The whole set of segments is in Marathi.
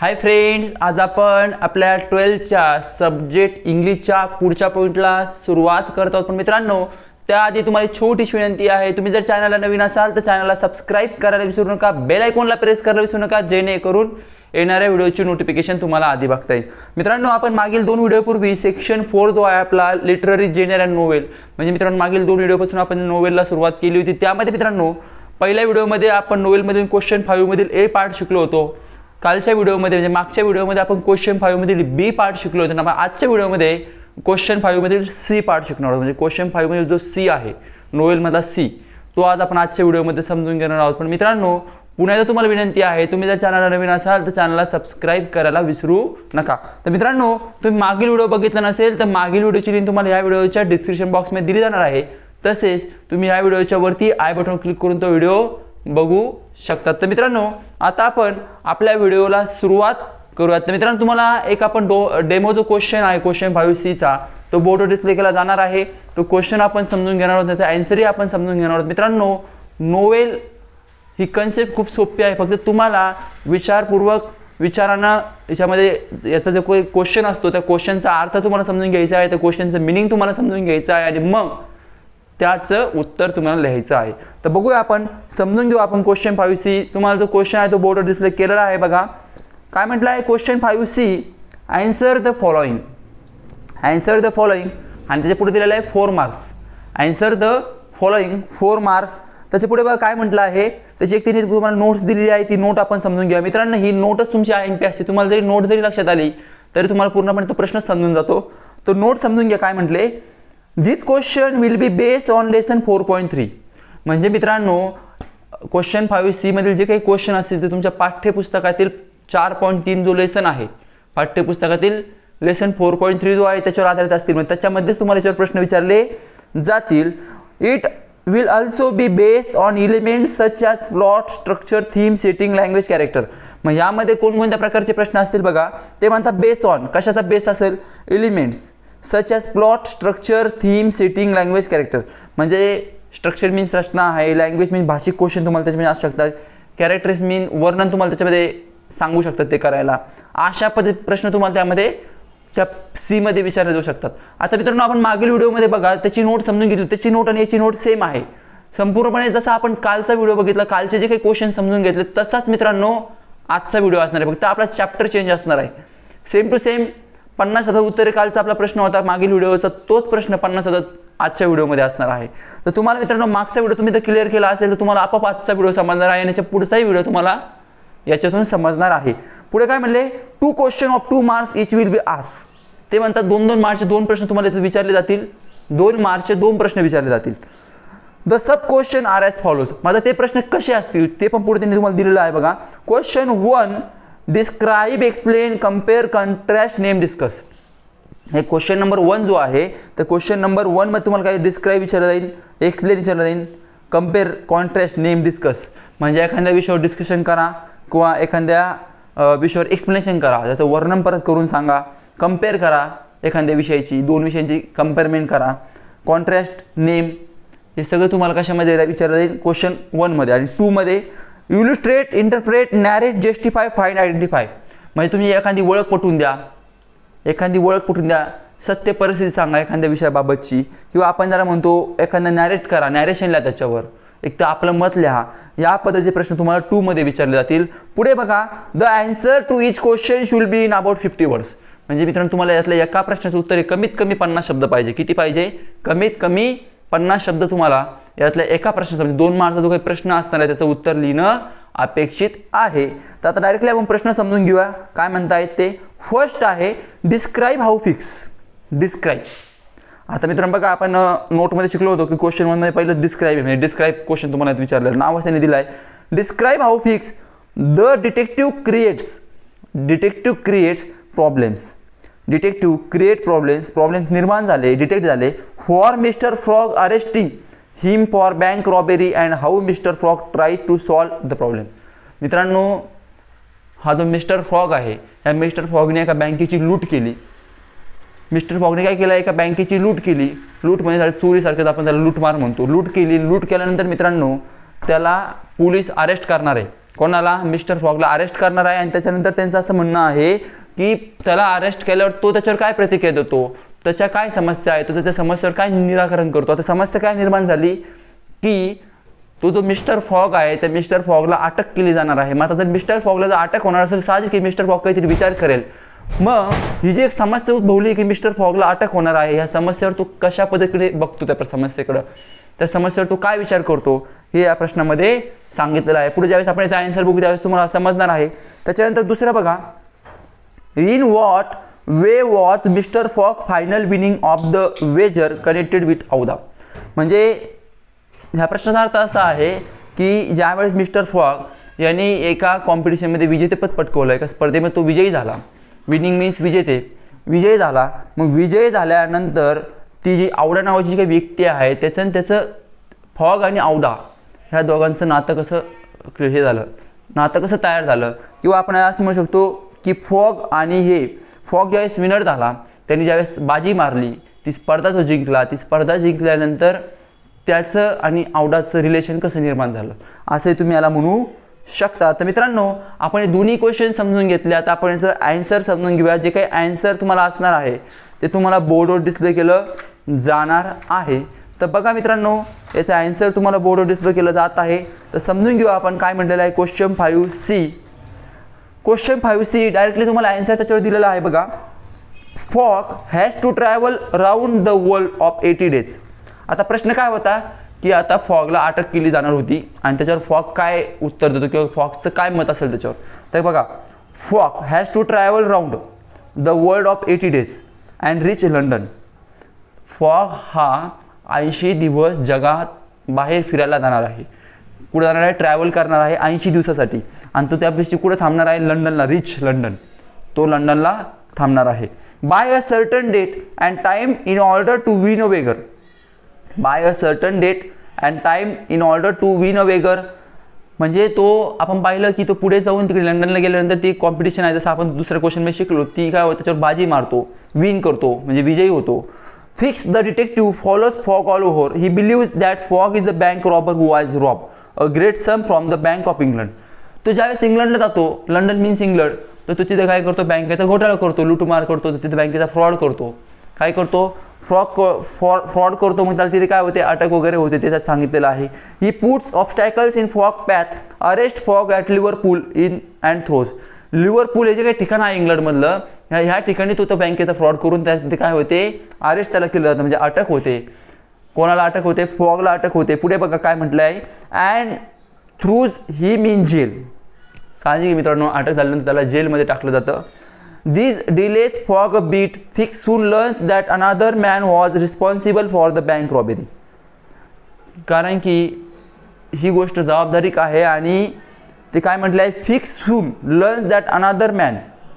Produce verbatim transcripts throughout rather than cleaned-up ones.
हाय फ्रेंड्स, आज आपण आपल्या ट्वेल्थच्या सब्जेक्ट इंग्लिशच्या पुढच्या पॉइंटला सुरुवात करत आहोत। पण मित्रांनो, त्याआधी तुम्हाला छोटीशी विनंती आहे, तुम्ही जर चॅनलला नवीन असाल तर चॅनलला सबस्क्राइब करायला विसरू नका, बेल आयकॉनला प्रेस करायला विसरू नका, जेणेकरून येणाऱ्या व्हिडिओची नोटिफिकेशन तुम्हाला आधी बघता येईल। मित्रांनो, आपण मागील दोन व्हिडिओपूर्वी सेक्शन फोर जो आहे आपला लिटररी जेनर अँड नोवेल, म्हणजे मित्रांनो मागील दोन व्हिडिओपासून आपण नोवेलला सुरुवात केली होती। त्यामध्ये मित्रांनो पहिल्या व्हिडिओमध्ये आपण नोवेलमधील क्वेश्चन फाइव्ह मधील ए पार्ट शिकलो होतो। कालच्या व्हिडिओमध्ये म्हणजे मागच्या व्हिडिओमध्ये आपण क्वेश्चन फाइव्ह मधील बी पार्ट शिकलो होतो ना। आजच्या व्हिडिओमध्ये क्वेश्चन फाइव्ह मधील सी पार्ट शिकणार आहोत, म्हणजे क्वेश्चन फाइव्ह मधील जो सी आहे नोवेलमधला सी, तो आज आपण आजच्या व्हिडिओमध्ये समजून घेणार आहोत। पण मित्रांनो, पुन्हा एकदा तुम्हाला विनंती आहे, तुम्ही जर चॅनलला नवीन असाल तर चॅनलला सबस्क्राइब करायला विसरू नका। तर मित्रांनो, तुम्ही मागील व्हिडिओ बघितला नसेल तर मागील व्हिडिओची लिंक तुम्हाला या व्हिडिओच्या डिस्क्रिप्शन बॉक्समध्ये दिली जाणार आहे। तसेच तुम्ही या व्हिडिओच्या वरती आय बटन क्लिक करून तो व्हिडिओ बघू शकतात। तर मित्रांनो, आता आपण आपल्या व्हिडिओला सुरुवात करूयात। तर मित्रांनो, तुम्हाला एक आपण डेमो जो क्वेश्चन आहे क्वेश्चन फाइव्ह सी चा, तो बोर्डवर डिस्प्ले केला जाणार आहे। तो क्वेश्चन आपण समजून घेणार आहोत, त्याचा आन्सरही आपण समजून घेणार आहोत। मित्रांनो, नोवेल ही कन्सेप्ट खूप सोपी आहे, फक्त तुम्हाला विचारपूर्वक विचारांना याच्यामध्ये याचा जो काही क्वेश्चन असतो त्या क्वेश्चनचा अर्थ तुम्हाला समजून घ्यायचा आहे, त्या क्वेश्चनचं मिनिंग तुम्हाला समजून घ्यायचं आहे आणि मग त्याचं उत्तर तुम्हाला लिहायचं आहे। तर बघूया, आपण समजून घेऊ आपण क्वेश्चन फाइव्ह सी। तुम्हाला जो क्वेश्चन आहे तो बोर्डवर डिस्प्ले केलेला आहे बघा। काय म्हटलं आहे question five C, answer the following, answer the following आणि त्याच्या पुढे दिलेलं आहे four marks, answer the following four marks. त्याच्या पुढे बघा काय म्हटलं आहे, त्याची एक तिने तुम्हाला नोट्स दिलेली आहे, ती नोट आपण समजून घ्या। मित्रांनो, ही नोटच तुमची आय एम पी असते, तुम्हाला जरी नोट जरी लक्षात आली तरी तुम्हाला पूर्णपणे तो प्रश्न समजून जातो। तो नोट समजून घ्या। काय म्हटले, this question will be based on lesson four point three, म्हणजे मित्रांनो क्वेश्चन फाइव्ह सी मधील जे काही क्वेश्चन असतील ते तुमच्या पाठ्यपुस्तकातील चार पॉईंट तीन जो लेसन आहे, पाठ्यपुस्तकातील लेसन फोर पॉईंट थ्री जो आहे त्याच्यावर आधारित असतील, म्हणजे त्याच्यामध्येच तुम्हाला याच्यावर प्रश्न विचारले जातील। It will also be based on elements such as plot, structure, theme, setting, language, character। मग यामध्ये कोणकोणत्या प्रकारचे प्रश्न असतील बघा, ते म्हणतात बेस्ड ऑन, कशाचा बेस असेल, elements such as plot, structure, theme, setting, language, character. म्हणजे स्ट्रक्चर मीन्स रचना आहे, लँग्वेज मीन्स भाषिक क्वेश्चन तुम्हाला त्याच्यामध्ये असू शकतात, कॅरेक्टर्स मीन वर्णन तुम्हाला त्याच्यामध्ये सांगू शकतात ते करायला। अशा पद्धती प्रश्न तुम्हाला त्यामध्ये त्या सी मध्ये विचारले जाऊ शकतात। आता मित्रांनो, आपण मागील व्हिडिओमध्ये बघा त्याची नोट समजून घेतली, त्याची नोट आणि याची नोट सेम आहे संपूर्णपणे। जसा आपण कालचा व्हिडिओ बघितला, कालचे जे काही क्वेश्चन समजून घेतले तसाच मित्रांनो आजचा व्हिडिओ असणार आहे, फक्त आपला चॅप्टर चेंज असणार आहे। सेम टू सेम पन्नास हजार उत्तरे कालचा आपला प्रश्न होता मागील व्हिडिओचा, तोच प्रश्न पन्नास हजार आजच्या व्हिडिओमध्ये असणार आहे। तर तुम्हाला मित्रांनो मागचा व्हिडिओ तुम्ही जर क्लिअर केला असेल तर तुम्हाला आपोआप आजचा व्हिडिओ समजणार आहे आणि याच्या पुढचाही व्हिडिओ तुम्हाला याच्यातून समजणार आहे। पुढे काय म्हणले, two question of two marks each will be asked, ते म्हणतात दोन दोन मार्कचे दोन प्रश्न तुम्हाला इथे विचारले जातील, दोन मार्कचे दोन प्रश्न विचारले जातील। The sub question are as follows, माझा ते प्रश्न कसे असतील ते पण पुढे त्यांनी तुम्हाला दिलेलं आहे बघा। Question one, describe, explain, compare, contrast, name, discuss. हे क्वेश्चन नंबर वन जो आहे, तर क्वेश्चन नंबर वन मध्ये तुम्हाला काय डिस्क्राइब विचारलं जाईल, एक्सप्लेन विचारलं जाईल, कम्पेअर, कॉन्ट्रास्ट, नेम, डिस्कस, म्हणजे एखाद्या विषयावर डिस्कशन करा किंवा एखाद्या विषयावर एक्सप्लेनेशन करा, त्याचं वर्णन परत करून सांगा, कम्पेअर करा एखाद्या विषयाची, दोन विषयांची कंपेअरमेंट करा, कॉन्ट्रास्ट, नेम, हे सगळं तुम्हाला कशामध्ये विचारलं जाईल क्वेश्चन वन मध्ये। आणि टू मध्ये illustrate, interpret, narrate, justify, find, identify, म्हणजे तुम्ही एखादी ओळख पटवून द्या, एखादी ओळख पटवून द्या, सत्य परिस्थिती सांगा एखाद्या विषयाबाबतची, किंवा आपण ज्याला म्हणतो एखादा नॅरेट करा, नॅरेशन लिहा त्याच्यावर, एक तर आपलं मत लिहा। या पद्धतीचे प्रश्न तुम्हाला टू मध्ये विचारले जातील। पुढे बघा, the answer to each question should be in about fifty words, म्हणजे मित्रांनो तुम्हाला यातल्या एका प्रश्नाचं उत्तर कमीत कमी पन्नास शब्द पाहिजे। किती पाहिजे, कमीत कमी पन्नास शब्द तुम्हाला यातल्या एका प्रश्नाचा, म्हणजे दोन मार्कचा जो काही प्रश्न असणार आहे त्याचं उत्तर लिहिणं अपेक्षित आहे। तर आता डायरेक्टली आपण प्रश्न समजून घेऊया काय म्हणतायत ते। फर्स्ट आहे डिस्क्राइब हाऊ फिक्स, डिस्क्राइब। आता मित्रांनो बघा, आपण नोटमध्ये शिकलो होतो की क्वेश्चन वन मध्ये पहिलं डिस्क्राइब आहे, म्हणजे डिस्क्राइब क्वेश्चन तुम्हाला विचारलेलं, नावच त्यांनी दिलं आहे describe how Fix the detective creates, detective creates problems, detective create problems, problems निर्माण झाले, डिटेक्ट झाले, for mister Frog arresting him for bank robbery and how mister Frog tries to solve the problem. मित्रांनो, हा जो मिस्टर फ्रॉग आहे, या मिस्टर फ्रॉगने एका बँकेची लूट केली, मिस्टर फ्रॉगने काय केलं, एका बँकेची लूट केली, लूट म्हणजे चोरीसारखंच आपण त्याला लूटमार म्हणतो, लूट केली, लूट केल्यानंतर मित्रांनो त्याला पोलीस अरेस्ट करणार आहे, कोणाला, मिस्टर फॉगला अरेस्ट करणार आहे. आणि त्याच्यानंतर त्यांचं असं म्हणणं आहे की त्याला अरेस्ट केल्यावर तो त्याच्यावर काय प्रतिक्रिया देतो, त्याच्या काय समस्या आहे, तो त्या समस्येवर काय निराकरण करतो. आता समस्या काय निर्माण झाली की तो जो मिस्टर फॉग आहे त्या मिस्टर फॉगला अटक केली जाणार आहे. मग आता जर मिस्टर फॉगला जर अटक होणार असेल साहजिक की मिस्टर फॉग काहीतरी विचार करेल. मग ही जी एक समस्या उद्भवली की मिस्टर फॉगला अटक होणार आहे, ह्या समस्येवर तू कशा पद्धतीने बघतो, त्या समस्येकडं त्या समस्येवर तू काय विचार करतो हे या प्रश्नामध्ये सांगितलेलं आहे. पुढे ज्यावेळेस आपण याचा आन्सर बघू त्यावेळेस तुम्हाला समजणार आहे. त्याच्यानंतर दुसरं बघा, in what way was mister Fogg final winning of the wager connected with Aouda. म्हणजे ह्या प्रश्नाचा अर्थ असा आहे की ज्यावेळेस मिस्टर फॉग यांनी एका कॉम्पिटिशनमध्ये विजेतेपद पटकवलं, एका स्पर्धेमध्ये तो विजयी झाला. विनिंग मीन्स विजेते, विजयी झाला. मग विजयी झाल्यानंतर ती जी औडा नावाची जी काही व्यक्ती आहे त्याचं त्याचं फॉग आणि औडा ह्या दोघांचं नातं कसं हे झालं, नातं कसं तयार झालं. किंवा आपण असं म्हणू शकतो की फॉग आणि हे फॉग ज्यावेळेस विनर झाला त्यांनी ज्यावेळेस बाजी मारली, ती स्पर्धा तो जिंकला, ती स्पर्धा जिंकल्यानंतर त्याचं आणि औडाचं रिलेशन कसं निर्माण झालं असंही तुम्ही याला म्हणू शकता. तर मित्रांनो आपण हे दोन्ही क्वेश्चन समजून घेतले. आता आपण याचं ॲन्सर समजून घेऊया. जे काही ॲन्सर तुम्हाला असणार आहे ते तुम्हाला बोर्डवर डिस्प्ले केलं जाणार आहे. तर बघा मित्रांनो याचं ॲन्सर तुम्हाला बोर्डवर डिस्प्ले केलं जात आहे. तर समजून घेऊया आपण काय म्हटलेलं आहे. Question five C question five C directly तुम्हाला ॲन्सर त्याच्यावर दिलेला आहे. बघा, Fogg has to travel round the world of eighty days. आता प्रश्न काय होता की आता फॉगला अटक केली जाणार होती आणि त्याच्यावर फॉग काय उत्तर देतो किंवा फॉगचं काय मत असेल त्याच्यावर. तर बघा, Fogg has to travel round the world of eighty days and reach London. Fogg हा ऐंशी दिवस जगात बाहेर फिरायला जाणार आहे. कुठे जाणार आहे, ट्रॅव्हल करणार आहे ऐंशी दिवसासाठी. आणि तो त्यापेक्षा कुठे थांबणार आहे, लंडनला, रिच लंडन, तो लंडनला थांबणार आहे. By a certain date and time in order to win a wager. By a certain date and time in order to win a wager म्हणजे तो आपण पाहिलं की तो पुढे जाऊन तिकडे लंडनला गेल्यानंतर ती कॉम्पिटिशन आहे, जसं आपण दुसऱ्या क्वेश्चनमध्ये शिकलो, ती काय होतं त्याच्यावर बाजी मारतो, विन करतो म्हणजे विजयी होतो. Fix the detective follows Fogg all over. He believes that Fogg is the bank robber who has rob a great sum from the bank of England. तो ज्यावेळेस इंग्लंडला जातो, लंडन मीन्स इंग्लंड, तर तो तिथे काय करतो, बँकेचा घोटाळा करतो, लुटमार करतो, तिथे बँकेचा फ्रॉड करतो. काय करतो, फ्रॉड फ्रॉड करतो. मग त्याला तिथे काय होते, अटक वगैरे होते, त्याच्यात सांगितलेलं आहे. He puts obstacles in Fogg path, arrest Fogg at Liverpool in and throws. Liverpool हे जे काही ठिकाण आहे इंग्लंडमधलं, ह्या ह्या ठिकाणी तो तो बँकेचा फ्रॉड करून त्या तिथे काय होते, अरेस्ट त्याला केलं जातं म्हणजे अटक होते. कोणाला अटक होते, फॉगला अटक होते. पुढे बघा काय म्हटलं आहे, and throws he mean jail. साहजिक मित्रांनो अटक झाल्यानंतर त्याला जेलमध्ये टाकलं जातं. These delays fog a beat. Fix soon learns that another man was responsible for the bank robbery. कारण की ही गोष्ट जबाबदारीक आहे आणि ते काय म्हटलं आहे, Fix soon learns that another man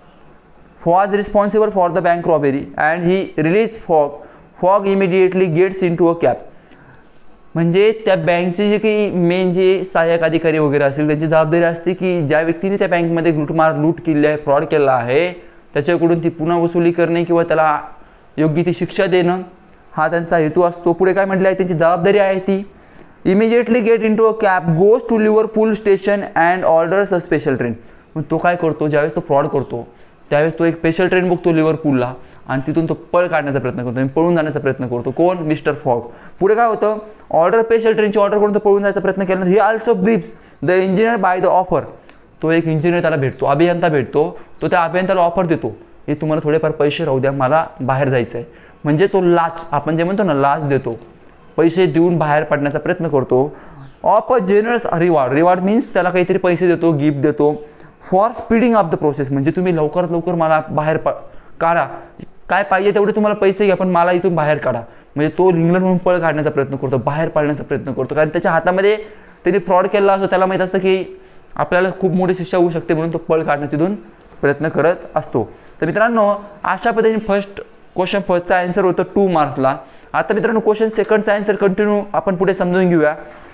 was responsible for the bank robbery and he release Fogg. Fogg immediately gets in to a cab. म्हणजे त्या बँकचे जे काही मेन जे सहाय्यक अधिकारी वगैरे असतील त्यांची जबाबदारी असते की ज्या व्यक्तीने त्या बँकमध्ये लूटमार लूट केली आहे, फ्रॉड केला आहे, त्याच्याकडून ती पुन्हा वसुली करणे किंवा त्याला योग्य ती शिक्षा देणं हा त्यांचा हेतू असतो. पुढे काय म्हटलं आहे, त्यांची जबाबदारी आहे ती. Immediately get in to a cab, goes to Liverpool station and orders a special train. मग तो काय करतो, ज्यावेळेस तो फ्रॉड करतो त्यावेळेस तो एक स्पेशल ट्रेन बघतो लिव्हरपूलला आणि तिथून तो पळ काढण्याचा प्रयत्न करतो, पळून जाण्याचा प्रयत्न करतो. कोण, मिस्टर फॉग. पुढे काय होतं, ऑर्डर स्पेशल ट्रेनची ऑर्डर करून तो पळून जायचा प्रयत्न केल्यानंतर he also briefs the engineer by the offer. तो एक इंजिनियर त्याला भेटतो, अभियंता भेटतो, तो त्या अभियंत्याला ऑफर देतो, हे तुम्हाला थोडेफार पैसे राहू द्या, मला बाहेर जायचं आहे. म्हणजे तो लाच, आपण जे म्हणतो ना लाच देतो, पैसे देऊन बाहेर पडण्याचा प्रयत्न करतो. Of a generous reward. Reward means त्याला काहीतरी पैसे देतो, गिफ्ट देतो. For speeding up the process म्हणजे तुम्ही लवकरात लवकर मला बाहेर प काढा, काय पाहिजे तेवढे तुम्हाला पैसे घ्या पण मला इथून बाहेर काढा. म्हणजे तो इंग्लंडहून पळ काढण्याचा प्रयत्न करतो, बाहेर पाडण्याचा प्रयत्न करतो, कारण त्याच्या हातामध्ये त्यांनी फ्रॉड केला असतो, त्याला माहीत असतं की आपल्याला खूप मोठी शिक्षा होऊ शकते म्हणून तो पळ काढण्याचा तिथून प्रयत्न करत असतो. तर मित्रांनो अशा पद्धतीने फर्स्ट क्वेश्चन फर्स्टचा आन्सर होतं टू मार्क्सला. आता मित्रांनो क्वेश्चन सेकंडचा आन्सर कंटिन्यू आपण पुढे समजून घेऊया.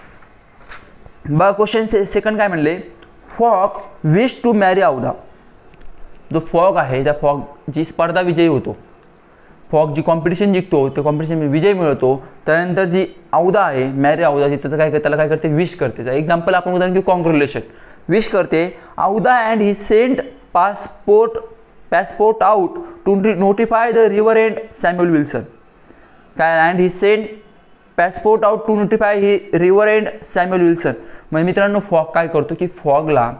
बघा क्वेश्चन से सेकंड काय म्हणले, फॉग विश टू मॅरी औदा. जो फॉग आहे त्या फॉग जी स्पर्धा विजयी होतो, फॉग जी कॉम्पिटिशन जिंकतो, त्या कॉम्पिटिशन विजय मिळवतो, त्यानंतर जी औदा आहे मॅरी औदा, त्याचं काय त्याला काय करते, विश करते. एक्झाम्पल आपण उदाहरण घेऊ, कॉंग्रॅच्युलेशन. विश करते. Aouda and he sent passport passport out to notify the reverend Samuel Wilson. And he sent passport out to notify reverend Samuel Wilson. म्हणजे मित्रांनो फॉग काय करतो की फॉगला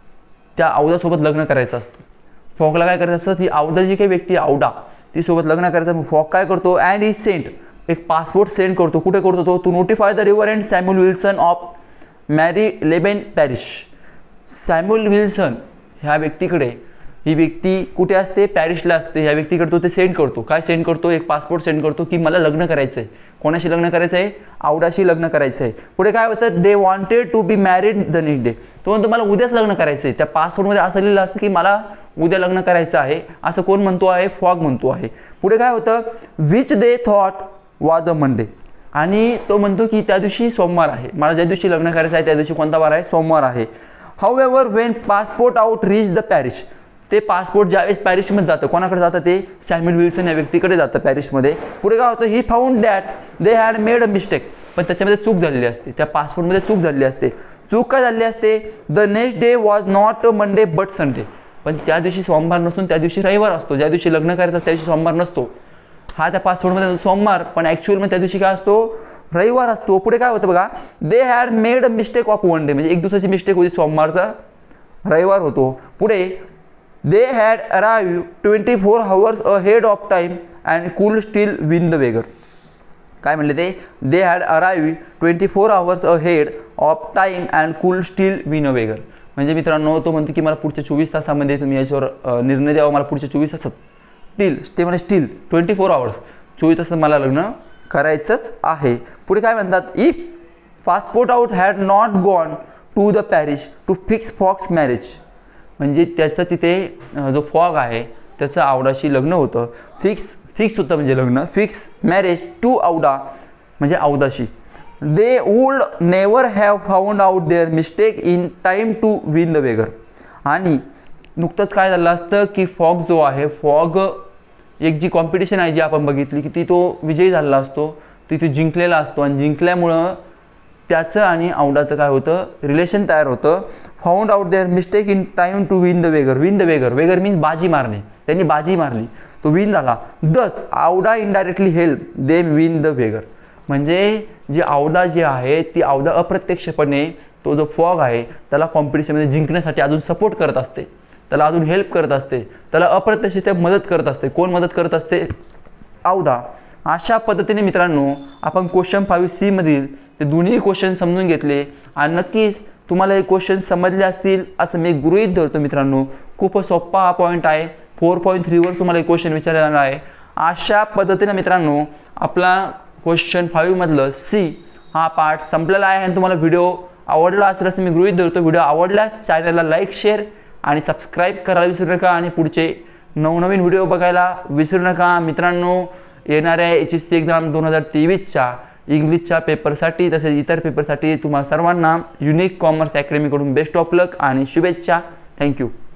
त्या औदासोबत लग्न करायचं असतं. फॉगला काय करायचं असतं, ती औदा जी काही व्यक्ती औदा ती सोबत लग्न करायचं. फॉग काय करतो, अँड ही सेंट एक पासपोर्ट सेंड करतो. कुठे करतो तो, to notify the reverend Samuel Wilson of Marylebone parish. Samuel Wilson ह्या व्यक्तीकडे, ही व्यक्ती कुठे असते, पॅरिसला असते. या व्यक्तीकडे तो ते सेंड करतो. काय सेंड करतो, एक पासपोर्ट सेंड करतो की मला लग्न करायचं आहे. कोणाशी लग्न करायचं आहे, औडाशी लग्न करायचं आहे. पुढे काय होतं, they wanted to be married the next day. तो म्हणतो मला उद्याच लग्न करायचं आहे. त्या पासपोर्टमध्ये असं लिहिलं असतं की मला उद्या लग्न करायचं आहे, असं कोण म्हणतो आहे, फॉग म्हणतो आहे. पुढे काय होतं, which they thought was a Monday. आणि तो म्हणतो की त्या दिवशी सोमवार आहे, मला ज्या दिवशी लग्न करायचं आहे त्या दिवशी कोणता वार आहे, सोमवार आहे. However when Passepartout reach the parish. ते पासपोर्ट ज्यावेळेस पॅरिसमध्ये जातं, कोणाकडे जातं ते, सॅम्युअल विल्सन या व्यक्तीकडे जातं पॅरिसमध्ये. पुढे काय होतं, he found that they had made a mistake. पण त्याच्यामध्ये चूक झालेली असते, त्या पासपोर्टमध्ये चूक झालेली असते. चूक काय झालेली असते, the next day was not a Monday but Sunday. पण त्या दिवशी सोमवार नसून त्या दिवशी रविवार असतो. ज्या दिवशी लग्न करायचं त्या दिवशी सोमवार नसतो. हा त्या पासपोर्टमध्ये सोमवार, पण ॲक्च्युअलमध्ये त्या दिवशी काय असतो, रविवार असतो. पुढे काय होतं बघा, they had made a mistake of one day. म्हणजे एक दिवसाची मिस्टेक होती, सोमवारचा रविवार होतो. पुढे they had arrive twenty four hours ahead of time and could still win the wager. काय म्हणले ते, they had arrive twenty four hours ahead of time and could still win a wager. म्हणजे मित्रांनो तो म्हणतो की मला पुढच्या चोवीस तासामध्ये तुम्ही याच्यावर निर्णय द्यावा, मला पुढच्या चोवीस तासात स्टील ते म्हणजे स्टील ट्वेंटी फोर आवर्स चोवीस तासात मला लग्न करायचंच आहे. पुढे काय म्हणतात, if Passepartout had not gone to the Paris to fix Fogg's marriage. म्हणजे त्याचं तिथे जो फॉग आहे त्याचं औडाशी लग्न होतं. फिक्स फिक्स होतं म्हणजे लग्न, फिक्स मॅरेज टू औडा म्हणजे औदाशी. They would never have found out their mistake in time to win the wager. आणि नुकतंच काय झालं असतं की फॉग जो आहे, फॉग एक जी कॉम्पिटिशन आहे जी आपण बघितली की ती तो विजयी झालेला असतो, ती तो जिंकलेला असतो. आणि जिंकल्यामुळं त्याचं आणि औडाचं काय होतं, रिलेशन तयार होतं. Found out their mistake in time to win the wager. Win the wager, wager means बाजी मारणे. त्यांनी बाजी मारली, तो विन झाला. Thus Aouda indirectly help them win the wager. म्हणजे जी औदा जी आहे ती औदा अप्रत्यक्षपणे तो जो फॉग आहे त्याला कॉम्पिटिशनमध्ये जिंकण्यासाठी अजून सपोर्ट करत असते, त्याला अजून हेल्प करत असते, त्याला अप्रत्यक्षरित्या मदत करत असते. कोण मदत करत असते, औदा. अशा पद्धतीने मित्रांनो आपण क्वेश्चन फाईव्ह सी मधील ते दोन्ही क्वेश्चन समजून घेतले आणि नक्कीच तुम्हाला हे क्वेश्चन समजले असतील असं मी गृहीत धरतो. मित्रांनो खूप सोपा हा पॉईंट आहे. फोर पॉईंट थ्रीवर तुम्हाला एक क्वेश्चन विचारलेला आहे. अशा पद्धतीने मित्रांनो आपला क्वेश्चन फाईव्ह मधलं सी हा पार्ट संपलेला आहे. आणि तुम्हाला व्हिडिओ आवडला असेल असं मी गृहीत धरतो. व्हिडिओ आवडल्यास चॅनलला लाईक, शेअर आणि सबस्क्राईब करायला विसरू नका. आणि पुढचे नवनवीन व्हिडिओ बघायला विसरू नका. मित्रांनो येणाऱ्या एच एस सी एक्झाम दोन हजार तेवीसच्या इंग्लिशच्या पेपरसाठी तसेच इतर पेपरसाठी तुम्हाला सर्वांना युनिक कॉमर्स अकॅडमीकडून बेस्ट ऑफ लक आणि शुभेच्छा. थँक्यू.